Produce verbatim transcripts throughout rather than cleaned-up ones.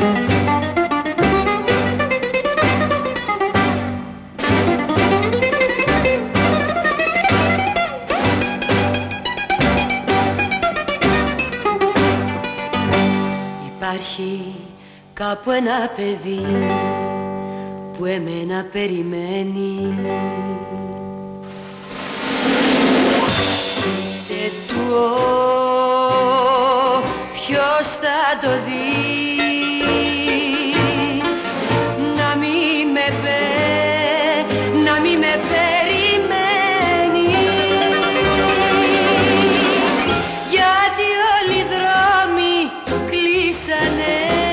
Υπάρχει κάπου ένα παιδί που εμένα περιμένει και του ποιος θα το δει, να μη με πε, να μη με περιμένει, γιατί όλοι οι δρόμοι κλείσανε,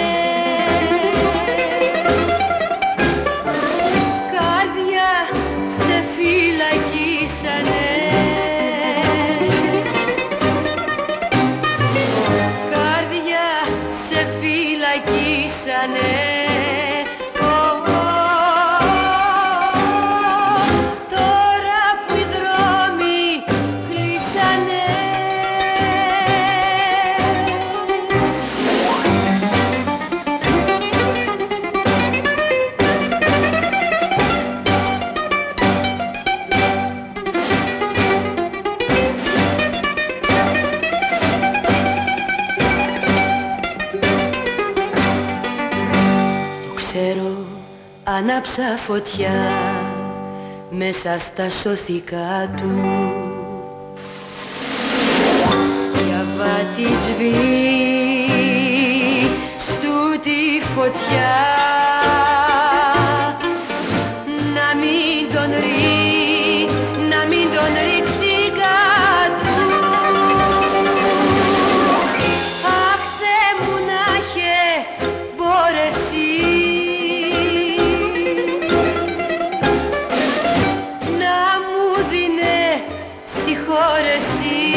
καρδιά σε φυλακίσανε, καρδιά σε φυλακίσανε. Ξέρω, άναψα φωτιά μέσα στα σωθικά του, διαβά τη σβή στου τη φωτιά, να μην τον ρί, να μην τον ρίξει κάτω. Αχ, Θεέ μου, να είχε μπορέσει συγχώρεστη.